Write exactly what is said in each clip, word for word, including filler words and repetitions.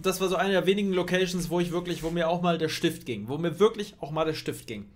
das war so eine der wenigen Locations, wo ich wirklich, wo mir auch mal der Stift ging. Wo mir wirklich auch mal der Stift ging.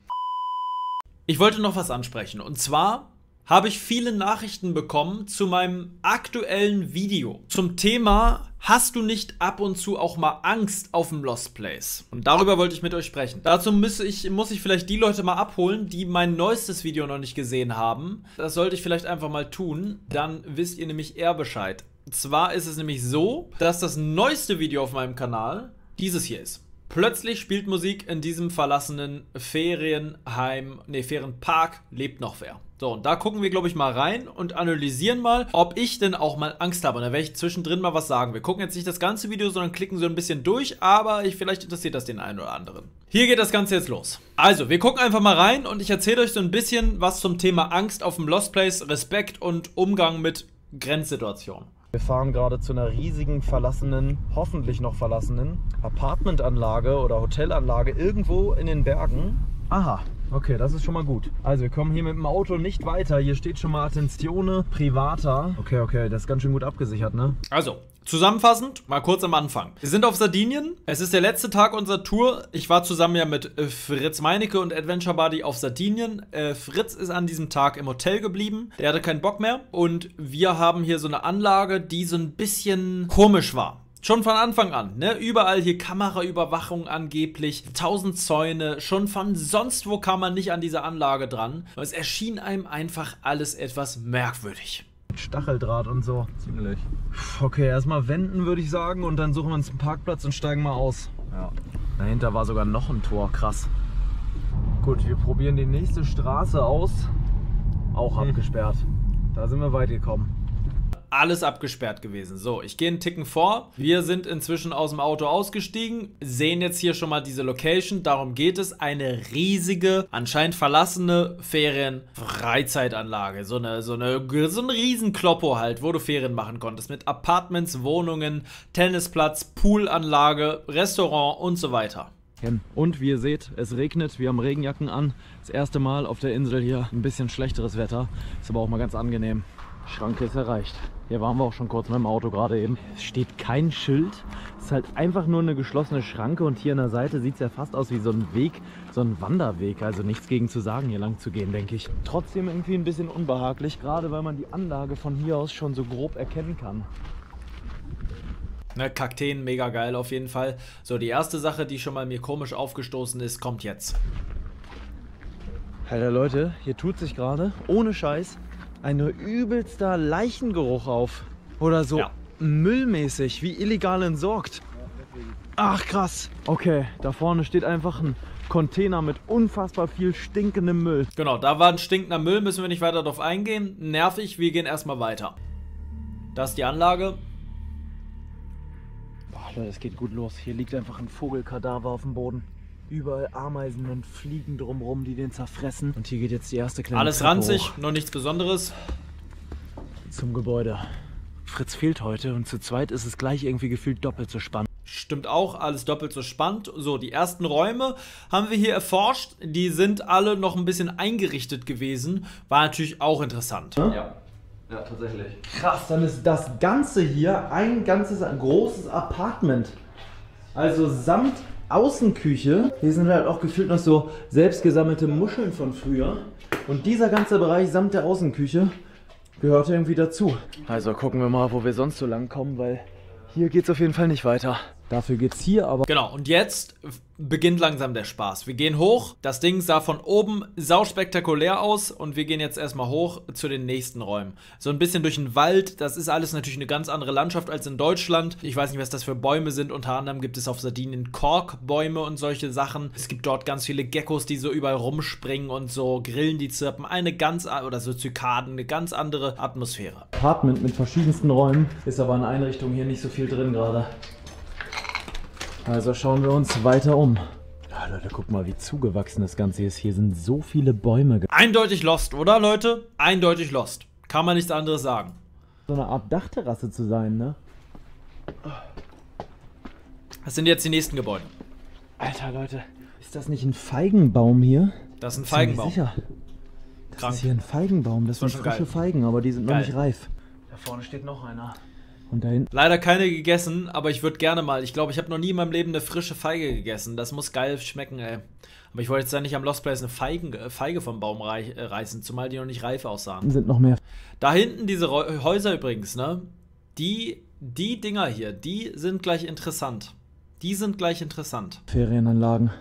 Ich wollte noch was ansprechen. Und zwar habe ich viele Nachrichten bekommen zu meinem aktuellen Video. Zum Thema, hast du nicht ab und zu auch mal Angst auf dem Lost Place? Und darüber wollte ich mit euch sprechen. Dazu muss ich, muss ich vielleicht die Leute mal abholen, die mein neuestes Video noch nicht gesehen haben. Das sollte ich vielleicht einfach mal tun. Dann wisst ihr nämlich eher Bescheid. Und zwar ist es nämlich so, dass das neueste Video auf meinem Kanal dieses hier ist. Plötzlich spielt Musik in diesem verlassenen Ferienheim, ne, Ferienpark, lebt noch wer. So, und da gucken wir, glaube ich, mal rein und analysieren mal, ob ich denn auch mal Angst habe. Und da werde ich zwischendrin mal was sagen. Wir gucken jetzt nicht das ganze Video, sondern klicken so ein bisschen durch, aber ich, vielleicht interessiert das den einen oder anderen. Hier geht das Ganze jetzt los. Also, wir gucken einfach mal rein und ich erzähle euch so ein bisschen was zum Thema Angst auf dem Lost Place, Respekt und Umgang mit Grenzsituationen. Wir fahren gerade zu einer riesigen, verlassenen, hoffentlich noch verlassenen Apartmentanlage oder Hotelanlage irgendwo in den Bergen. Aha, okay, das ist schon mal gut. Also wir kommen hier mit dem Auto nicht weiter. Hier steht schon mal Attenzione Privata. Okay, okay, das ist ganz schön gut abgesichert, ne? Also, zusammenfassend, mal kurz am Anfang. Wir sind auf Sardinien. Es ist der letzte Tag unserer Tour. Ich war zusammen ja mit äh, Fritz Meinecke und Adventure Buddy auf Sardinien. Äh, Fritz ist an diesem Tag im Hotel geblieben. Der hatte keinen Bock mehr. Und wir haben hier so eine Anlage, die so ein bisschen komisch war. Schon von Anfang an, ne? Überall hier Kameraüberwachung angeblich, tausend Zäune, schon von sonst wo kam man nicht an diese Anlage dran. Und es erschien einem einfach alles etwas merkwürdig. Stacheldraht und so. Ziemlich. Okay, erstmal wenden, würde ich sagen, und dann suchen wir uns einen Parkplatz und steigen mal aus. Ja. Dahinter war sogar noch ein Tor, krass. Gut, wir probieren die nächste Straße aus. Auch hm. abgesperrt. Da sind wir weit gekommen. Alles abgesperrt gewesen. So, ich gehe einen Ticken vor. Wir sind inzwischen aus dem Auto ausgestiegen, sehen jetzt hier schon mal diese Location. Darum geht es. Eine riesige, anscheinend verlassene Ferien-Freizeitanlage. So eine, so eine, so ein Riesenkloppo halt, wo du Ferien machen konntest. Mit Apartments, Wohnungen, Tennisplatz, Poolanlage, Restaurant und so weiter. Und wie ihr seht, es regnet, wir haben Regenjacken an. Das erste Mal auf der Insel hier ein bisschen schlechteres Wetter. Ist aber auch mal ganz angenehm. Schranke ist erreicht. Hier waren wir auch schon kurz mit dem Auto gerade eben. Es steht kein Schild. Es ist halt einfach nur eine geschlossene Schranke und hier an der Seite sieht es ja fast aus wie so ein Weg, so ein Wanderweg. Also nichts gegen zu sagen, hier lang zu gehen, denke ich. Trotzdem irgendwie ein bisschen unbehaglich, gerade weil man die Anlage von hier aus schon so grob erkennen kann. Ne, Kakteen, mega geil auf jeden Fall. So, die erste Sache, die schon mal mir komisch aufgestoßen ist, kommt jetzt. Alter Leute, hier tut sich gerade, ohne Scheiß, ein übelster Leichengeruch auf. Oder so ja. Müllmäßig, wie illegal entsorgt. Ach krass. Okay, da vorne steht einfach ein Container mit unfassbar viel stinkendem Müll. Genau, da war ein stinkender Müll, müssen wir nicht weiter drauf eingehen. Nervig, wir gehen erstmal weiter. Das ist die Anlage. Boah, Leute, es geht gut los. Hier liegt einfach ein Vogelkadaver auf dem Boden. Überall Ameisen und Fliegen drumherum, die den zerfressen. Und hier geht jetzt die erste kleine Alles Treppe ranzig, hoch. noch nichts Besonderes. Zum Gebäude. Fritz fehlt heute und zu zweit ist es gleich irgendwie gefühlt doppelt so spannend. Stimmt auch, alles doppelt so spannend. So, die ersten Räume haben wir hier erforscht. Die sind alle noch ein bisschen eingerichtet gewesen. War natürlich auch interessant. Ja, ja, tatsächlich. Krass, dann ist das Ganze hier ein ganzes, ein großes Apartment. Also samt Außenküche. Hier sind halt auch gefühlt noch so selbstgesammelte Muscheln von früher. Und dieser ganze Bereich samt der Außenküche gehört irgendwie dazu. Also gucken wir mal, wo wir sonst so lang kommen, weil hier geht es auf jeden Fall nicht weiter. Dafür geht's hier aber... Genau, und jetzt beginnt langsam der Spaß. Wir gehen hoch, das Ding sah von oben sauspektakulär aus und wir gehen jetzt erstmal hoch zu den nächsten Räumen. So ein bisschen durch den Wald, das ist alles natürlich eine ganz andere Landschaft als in Deutschland. Ich weiß nicht, was das für Bäume sind, unter anderem gibt es auf Sardinien Korkbäume und solche Sachen. Es gibt dort ganz viele Geckos, die so überall rumspringen und so Grillen, die zirpen. Eine ganz, oder so Zykaden, eine ganz andere Atmosphäre. Apartment mit verschiedensten Räumen, ist aber in Einrichtungen hier nicht so viel drin gerade. Also schauen wir uns weiter um. Ja, Leute, guck mal, wie zugewachsen das Ganze ist. Hier sind so viele Bäume. Eindeutig Lost, oder Leute? Eindeutig Lost. Kann man nichts anderes sagen. So eine Art Dachterrasse zu sein, ne? Das sind jetzt die nächsten Gebäude. Alter, Leute, ist das nicht ein Feigenbaum hier? Das ist ein Feigenbaum. Ich bin mir sicher. Das Krank. ist hier ein Feigenbaum. Das sind frische geil. Feigen, aber die sind noch Geil. nicht reif. Da vorne steht noch einer. Und dahin. Leider keine gegessen, aber ich würde gerne mal. Ich glaube, ich habe noch nie in meinem Leben eine frische Feige gegessen. Das muss geil schmecken, ey. Aber ich wollte jetzt da nicht am Lost Place eine Feigen, äh, Feige vom Baum rei äh, reißen, zumal die noch nicht reif aussahen. Sind noch mehr. Da hinten diese Ro Häuser übrigens, ne? Die, die Dinger hier, die sind gleich interessant. Die sind gleich interessant. Ferienanlagen.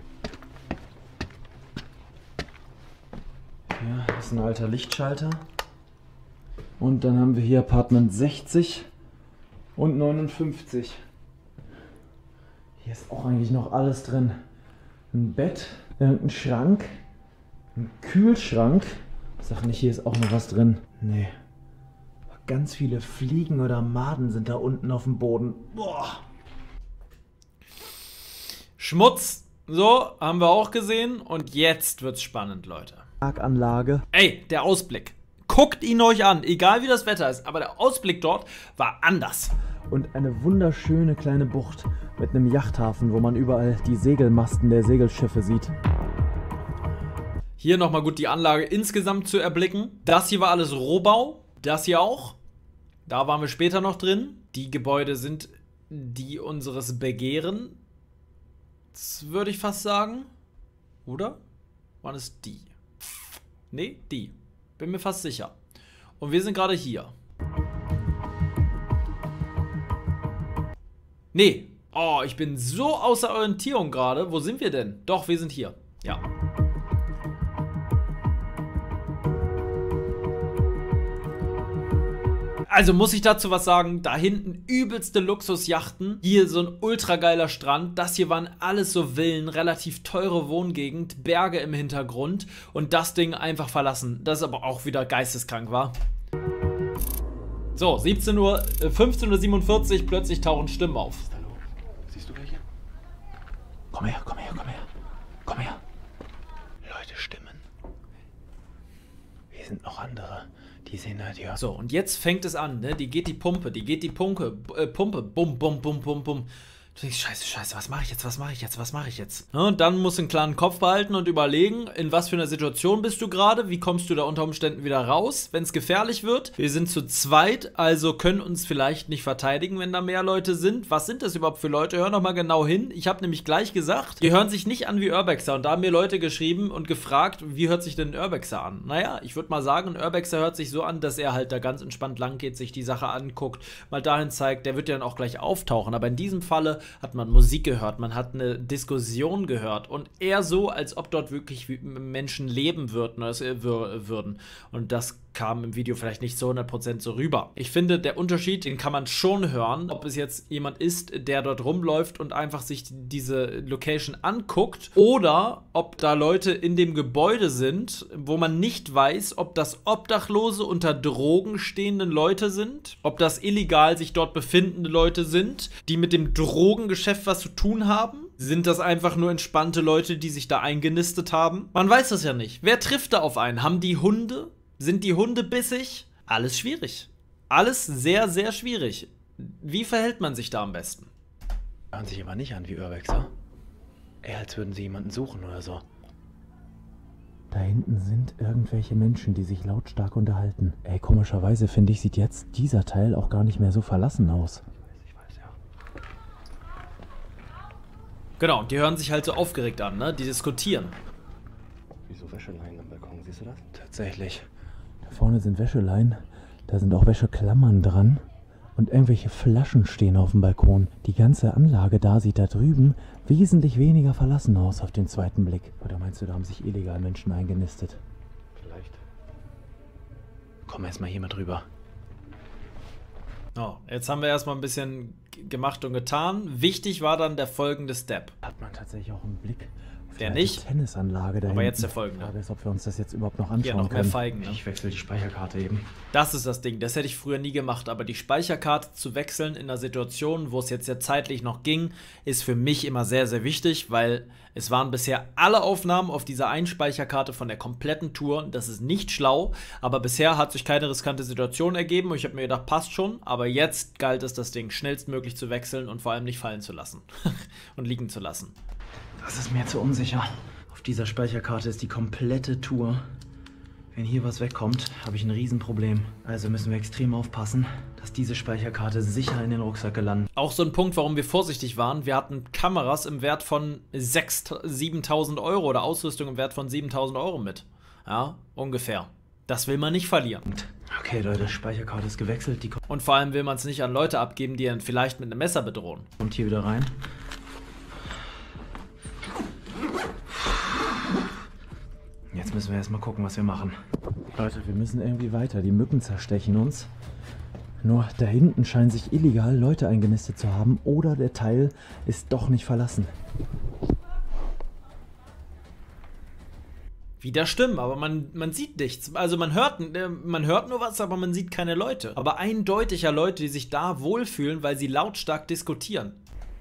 Ja, das ist ein alter Lichtschalter. Und dann haben wir hier Apartment sechzig und neunundfünfzig. Hier ist auch eigentlich noch alles drin. Ein Bett, ein Schrank, ein Kühlschrank. Sag nicht, hier ist auch noch was drin. Nee. Ganz viele Fliegen oder Maden sind da unten auf dem Boden. Boah. Schmutz. So, haben wir auch gesehen. Und jetzt wird's spannend, Leute. Parkanlage. Ey, der Ausblick. Guckt ihn euch an, egal wie das Wetter ist. Aber der Ausblick dort war anders. Und eine wunderschöne kleine Bucht mit einem Yachthafen, wo man überall die Segelmasten der Segelschiffe sieht. Hier nochmal gut die Anlage insgesamt zu erblicken. Das hier war alles Rohbau. Das hier auch. Da waren wir später noch drin. Die Gebäude sind die unseres Begehren. Das würde ich fast sagen. Oder? Waren es die? Nee, die. Bin mir fast sicher. Und wir sind gerade hier. Nee. Oh, ich bin so außer Orientierung gerade. Wo sind wir denn? Doch, wir sind hier. Ja. Also muss ich dazu was sagen, da hinten übelste Luxusjachten, hier so ein ultra geiler Strand, das hier waren alles so Villen, relativ teure Wohngegend, Berge im Hintergrund und das Ding einfach verlassen, das aber auch wieder geisteskrank war. So, siebzehn Uhr, äh, fünfzehn Uhr siebenundvierzig, plötzlich tauchen Stimmen auf. Hallo, siehst du welche? Komm her, komm her, komm her, komm her. Leute, Stimmen. Hier sind noch andere. Die sehen halt, ja. So, und jetzt fängt es an, ne? Die geht die Pumpe, die geht die Pumpe, äh, Pumpe, bum, bum, bum, bum, bum. Du denkst, scheiße, scheiße, was mache ich jetzt, was mache ich jetzt, was mache ich jetzt? Ne? Und dann musst du einen klaren Kopf behalten und überlegen, in was für einer Situation bist du gerade, wie kommst du da unter Umständen wieder raus, wenn es gefährlich wird. Wir sind zu zweit, also können uns vielleicht nicht verteidigen, wenn da mehr Leute sind. Was sind das überhaupt für Leute? Hör noch mal genau hin. Ich habe nämlich gleich gesagt, die hören sich nicht an wie Urbexer. Und da haben mir Leute geschrieben und gefragt, wie hört sich denn ein Urbexer an? Naja, ich würde mal sagen, ein Urbexer hört sich so an, dass er halt da ganz entspannt lang geht, sich die Sache anguckt, mal dahin zeigt, der wird ja dann auch gleich auftauchen. Aber in diesem Falle hat man Musik gehört, man hat eine Diskussion gehört und eher so, als ob dort wirklich Menschen leben würden, würden. Und das kam im Video vielleicht nicht zu hundert Prozent so rüber. Ich finde, der Unterschied, den kann man schon hören, ob es jetzt jemand ist, der dort rumläuft und einfach sich diese Location anguckt oder ob da Leute in dem Gebäude sind, wo man nicht weiß, ob das obdachlose, unter Drogen stehenden Leute sind, ob das illegal sich dort befindende Leute sind, die mit dem Drogengeschäft was zu tun haben. Sind das einfach nur entspannte Leute, die sich da eingenistet haben? Man weiß das ja nicht. Wer trifft da auf einen? Haben die Hunde? Sind die Hunde bissig? Alles schwierig. Alles sehr, sehr schwierig. Wie verhält man sich da am besten? Hören sich aber nicht an wie Urbexer. Eher als würden sie jemanden suchen oder so. Da hinten sind irgendwelche Menschen, die sich lautstark unterhalten. Ey, komischerweise finde ich, sieht jetzt dieser Teil auch gar nicht mehr so verlassen aus. Ich weiß, ja. Genau, die hören sich halt so aufgeregt an, ne? Die diskutieren. Wieso Wäscheleinen am Balkon, siehst du das? Tatsächlich. Da vorne sind Wäscheleien, da sind auch Wäscheklammern dran und irgendwelche Flaschen stehen auf dem Balkon. Die ganze Anlage da sieht da drüben wesentlich weniger verlassen aus auf den zweiten Blick. Oder meinst du, da haben sich illegal Menschen eingenistet? Vielleicht. Komm erstmal hier mal drüber. Oh, jetzt haben wir erstmal ein bisschen gemacht und getan. Wichtig war dann der folgende Step. Hat man tatsächlich auch einen Blick auf Der die nicht, Tennisanlage da aber hinten. jetzt der folgende. Die Frage ist, ob wir uns das jetzt überhaupt noch anschauen Hier noch mehr können. Feigen, ne? Ich wechsle die Speicherkarte eben. Das ist das Ding, das hätte ich früher nie gemacht, aber die Speicherkarte zu wechseln in einer Situation, wo es jetzt ja zeitlich noch ging, ist für mich immer sehr, sehr wichtig, weil es waren bisher alle Aufnahmen auf dieser einen Speicherkarte von der kompletten Tour. Das ist nicht schlau, aber bisher hat sich keine riskante Situation ergeben und ich habe mir gedacht, passt schon, aber jetzt galt es, das Ding schnellstmöglich zu wechseln und vor allem nicht fallen zu lassen und liegen zu lassen. Das ist mir zu unsicher. Auf dieser Speicherkarte ist die komplette Tour. Wenn hier was wegkommt, habe ich ein Riesenproblem. Also müssen wir extrem aufpassen, dass diese Speicherkarte sicher in den Rucksack gelandet. Auch so ein Punkt, warum wir vorsichtig waren. Wir hatten Kameras im Wert von sechstausend, siebentausend Euro oder Ausrüstung im Wert von siebentausend Euro mit. Ja, ungefähr. Das will man nicht verlieren. Okay, Leute, Speicherkarte ist gewechselt. Die Und vor allem will man es nicht an Leute abgeben, die einen vielleicht mit einem Messer bedrohen. kommt hier wieder rein. Jetzt müssen wir erstmal gucken, was wir machen. Leute, wir müssen irgendwie weiter. Die Mücken zerstechen uns. Nur da hinten scheinen sich illegal Leute eingenistet zu haben oder der Teil ist doch nicht verlassen. Wieder stimmen, aber man, man sieht nichts. Also man hört, man hört nur was, aber man sieht keine Leute. Aber eindeutiger Leute, die sich da wohlfühlen, weil sie lautstark diskutieren.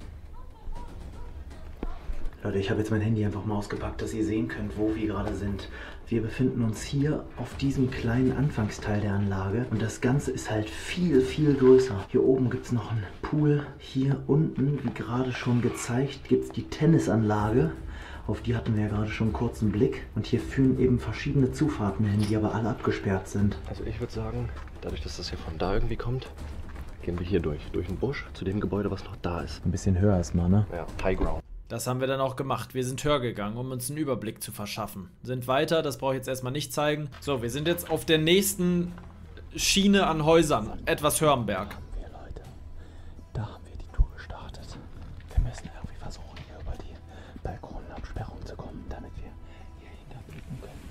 Leute, ich habe jetzt mein Handy einfach mal ausgepackt, dass ihr sehen könnt, wo wir gerade sind. Wir befinden uns hier auf diesem kleinen Anfangsteil der Anlage und das Ganze ist halt viel, viel größer. Hier oben gibt es noch einen Pool. Hier unten, wie gerade schon gezeigt, gibt es die Tennisanlage. Auf die hatten wir ja gerade schon einen kurzen Blick. Und hier führen eben verschiedene Zufahrten hin, die aber alle abgesperrt sind. Also ich würde sagen, dadurch, dass das hier von da irgendwie kommt, gehen wir hier durch. Durch den Busch zu dem Gebäude, was noch da ist. Ein bisschen höher erstmal, ne? Ja, High Ground. Das haben wir dann auch gemacht. Wir sind höher gegangen, um uns einen Überblick zu verschaffen. Sind weiter, das brauche ich jetzt erstmal nicht zeigen. So, wir sind jetzt auf der nächsten Schiene an Häusern. Etwas höher am Berg. Da haben wir, Leute. Da haben wir die Tour gestartet. Wir müssen irgendwie versuchen, hier über die Balkonabsperrung zu kommen, damit wir hier hinterblicken können.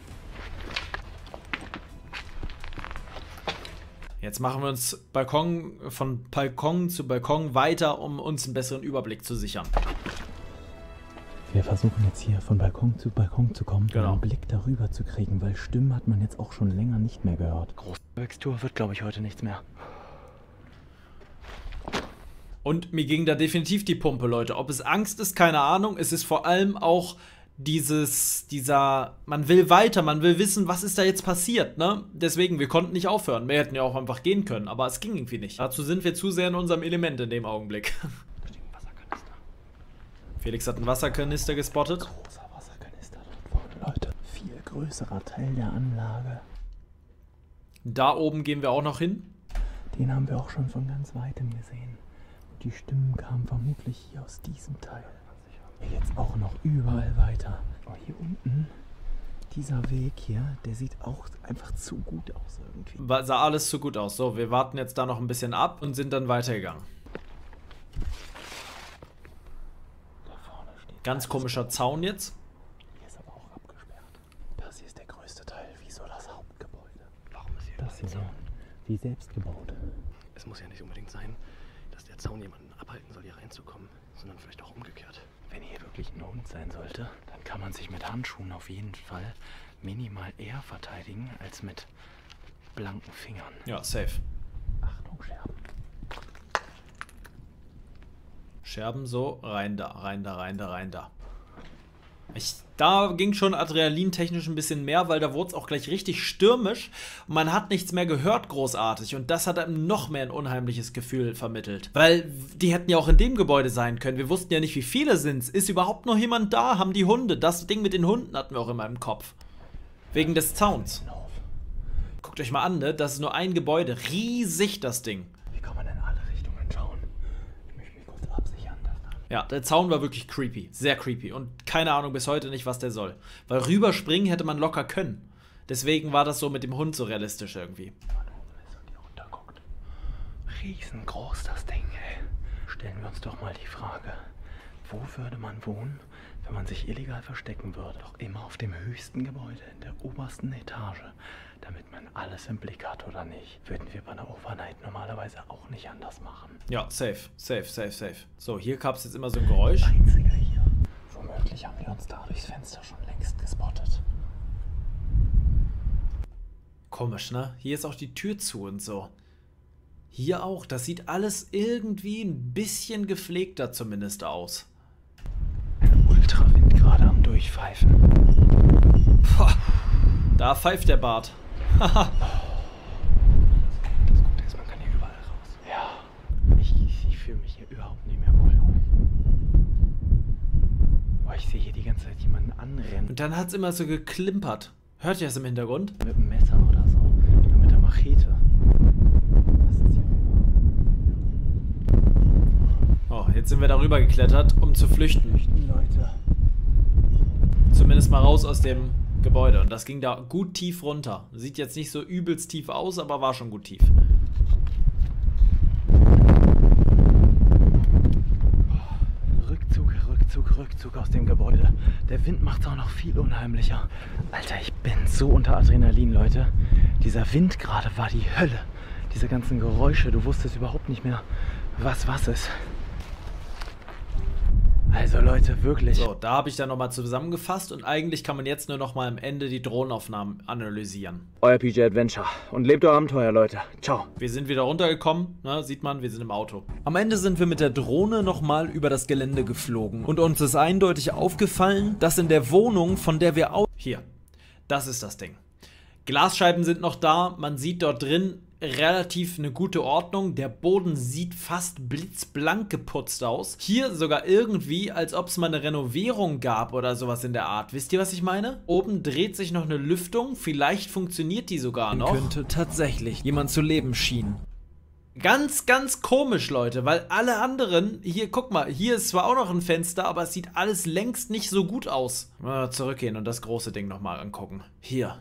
Jetzt machen wir uns Balkon, von Balkon zu Balkon weiter, um uns einen besseren Überblick zu sichern. Wir versuchen jetzt hier von Balkon zu Balkon zu kommen, Genau. um einen Blick darüber zu kriegen, weil Stimmen hat man jetzt auch schon länger nicht mehr gehört. Großwerkstour wird, glaube ich, heute nichts mehr. Und mir ging da definitiv die Pumpe, Leute. Ob es Angst ist, keine Ahnung. Es ist vor allem auch dieses, dieser, man will weiter, man will wissen, was ist da jetzt passiert, ne? Deswegen, wir konnten nicht aufhören. Wir hätten ja auch einfach gehen können, aber es ging irgendwie nicht. Dazu sind wir zu sehr in unserem Element in dem Augenblick. Felix hat einen Wasserkanister gespottet. Großer Wasserkanister dort vorne, Leute. Viel größerer Teil der Anlage. Da oben gehen wir auch noch hin. Den haben wir auch schon von ganz weitem gesehen. Die Stimmen kamen vermutlich hier aus diesem Teil. Jetzt auch noch überall weiter. Oh, hier unten, dieser Weg hier, der sieht auch einfach zu gut aus irgendwie. War, sah alles zu gut aus. So, wir warten jetzt da noch ein bisschen ab und sind dann weitergegangen. Da vorne steht Ganz komischer Zaun jetzt. Hier ist aber auch abgesperrt. Das hier ist der größte Teil, wie so das Hauptgebäude. Warum ist hier Das hier überall ein Zaun? wie selbst gebaut. Es muss ja nicht unbedingt sein, dass der Zaun jemanden abhalten soll, hier reinzukommen, sondern vielleicht auch umgekehrt. Wenn hier wirklich ein Hund sein sollte, dann kann man sich mit Handschuhen auf jeden Fall minimal eher verteidigen als mit blanken Fingern. Ja, safe. Achtung, Scherben. Scherben so, rein da, rein da, rein da, rein da. Ich, da ging schon adrenalintechnisch ein bisschen mehr, weil da wurde es auch gleich richtig stürmisch und man hat nichts mehr gehört großartig und das hat einem noch mehr ein unheimliches Gefühl vermittelt. Weil die hätten ja auch in dem Gebäude sein können, wir wussten ja nicht, wie viele sind's. Ist überhaupt noch jemand da? Haben die Hunde? Das Ding mit den Hunden hatten wir auch immer im Kopf. Wegen des Zauns. Guckt euch mal an, ne? Das ist nur ein Gebäude. Riesig das Ding. Wie kann man in alle Richtungen schauen? Ich möchte mich kurz absichern. Ja, der Zaun war wirklich creepy. Sehr creepy. Und keine Ahnung bis heute nicht, was der soll. Weil rüberspringen hätte man locker können. Deswegen war das so mit dem Hund so realistisch irgendwie. Die runterguckt. Riesengroß das Ding, ey. Stellen wir uns doch mal die Frage, wo würde man wohnen, wenn man sich illegal verstecken würde? Doch immer auf dem höchsten Gebäude, in der obersten Etage, damit man alles im Blick hat, oder nicht? Würden wir bei einer Overnight normalerweise auch nicht anders machen. Ja, safe, safe, safe, safe. So, hier gab es jetzt immer so ein Geräusch. Einziger hier. Womöglich haben wir uns da durchs Fenster schon längst gespottet. Komisch, ne? Hier ist auch die Tür zu und so. Hier auch. Das sieht alles irgendwie ein bisschen gepflegter zumindest aus. Ein Ultrawind gerade am Durchpfeifen. Boah, da pfeift der Bart. Haha. Das Gute ist, man kann hier überall raus. Ja, ich, ich, ich fühle mich hier überhaupt nicht mehr wohl. Boah, ich sehe hier die ganze Zeit jemanden anrennen. Und dann hat es immer so geklimpert. Hört ihr das im Hintergrund? Mit dem Messer oder so. Oder mit der Machete. Was ist hier? Oh, jetzt sind wir darüber geklettert, um zu flüchten. Flüchten, Leute. Zumindest mal raus aus dem Gebäude. Und das ging da gut tief runter. Sieht jetzt nicht so übelst tief aus, aber war schon gut tief. Rückzug, Rückzug, Rückzug aus dem Gebäude. Der Wind macht es auch noch viel unheimlicher. Alter, ich bin so unter Adrenalin, Leute. Dieser Wind gerade war die Hölle. Diese ganzen Geräusche, du wusstest überhaupt nicht mehr, was was ist. Also Leute, wirklich. So, da habe ich dann nochmal zusammengefasst und eigentlich kann man jetzt nur nochmal am Ende die Drohnenaufnahmen analysieren. Euer P J Adventure und lebt euer Abenteuer, Leute. Ciao. Wir sind wieder runtergekommen, ne, sieht man, wir sind im Auto. Am Ende sind wir mit der Drohne nochmal über das Gelände geflogen und uns ist eindeutig aufgefallen, dass in der Wohnung, von der wir aus... Hier, das ist das Ding. Glasscheiben sind noch da, man sieht dort drin relativ eine gute Ordnung. Der Boden sieht fast blitzblank geputzt aus. Hier sogar irgendwie, als ob es mal eine Renovierung gab oder sowas in der Art. Wisst ihr, was ich meine? Oben dreht sich noch eine Lüftung. Vielleicht funktioniert die sogar noch. Könnte tatsächlich jemand zu leben schienen. Ganz, ganz komisch, Leute, weil alle anderen, hier, guck mal, hier ist zwar auch noch ein Fenster, aber es sieht alles längst nicht so gut aus. Mal zurückgehen und das große Ding nochmal angucken. Hier.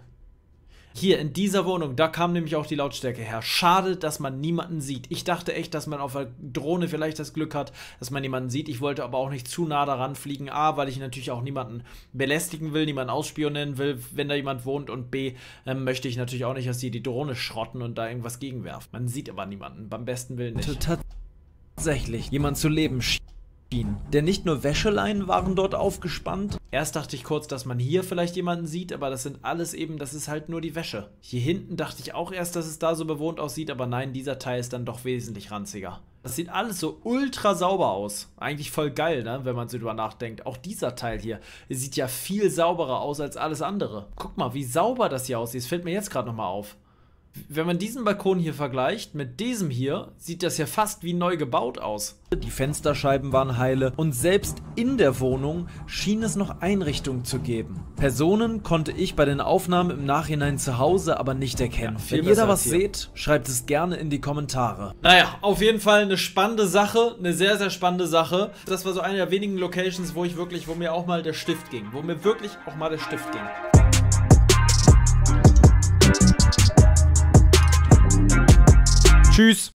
Hier in dieser Wohnung, da kam nämlich auch die Lautstärke her. Schade, dass man niemanden sieht. Ich dachte echt, dass man auf der Drohne vielleicht das Glück hat, dass man niemanden sieht. Ich wollte aber auch nicht zu nah daran fliegen. A, weil ich natürlich auch niemanden belästigen will, niemanden ausspionieren will, wenn da jemand wohnt. Und B, ähm, möchte ich natürlich auch nicht, dass die die Drohne schrotten und da irgendwas gegenwerfen. Man sieht aber niemanden, beim besten Willen nicht. Tatsächlich jemand zu leben schien. Denn nicht nur Wäscheleinen waren dort aufgespannt. Erst dachte ich kurz, dass man hier vielleicht jemanden sieht, aber das sind alles eben, das ist halt nur die Wäsche. Hier hinten dachte ich auch erst, dass es da so bewohnt aussieht, aber nein, dieser Teil ist dann doch wesentlich ranziger. Das sieht alles so ultra sauber aus. Eigentlich voll geil, ne, wenn man so drüber nachdenkt. Auch dieser Teil hier sieht ja viel sauberer aus als alles andere. Guck mal, wie sauber das hier aussieht. Das fällt mir jetzt gerade nochmal auf. Wenn man diesen Balkon hier vergleicht mit diesem hier, sieht das ja fast wie neu gebaut aus. Die Fensterscheiben waren heile und selbst in der Wohnung schien es noch Einrichtungen zu geben. Personen konnte ich bei den Aufnahmen im Nachhinein zu Hause aber nicht erkennen. Ja, wenn ihr da was seht, schreibt es gerne in die Kommentare. Naja, auf jeden Fall eine spannende Sache, eine sehr, sehr spannende Sache. Das war so eine der wenigen Locations, wo ich wirklich, wo mir auch mal der Stift ging. Wo mir wirklich auch mal der Stift ging. Tschüss.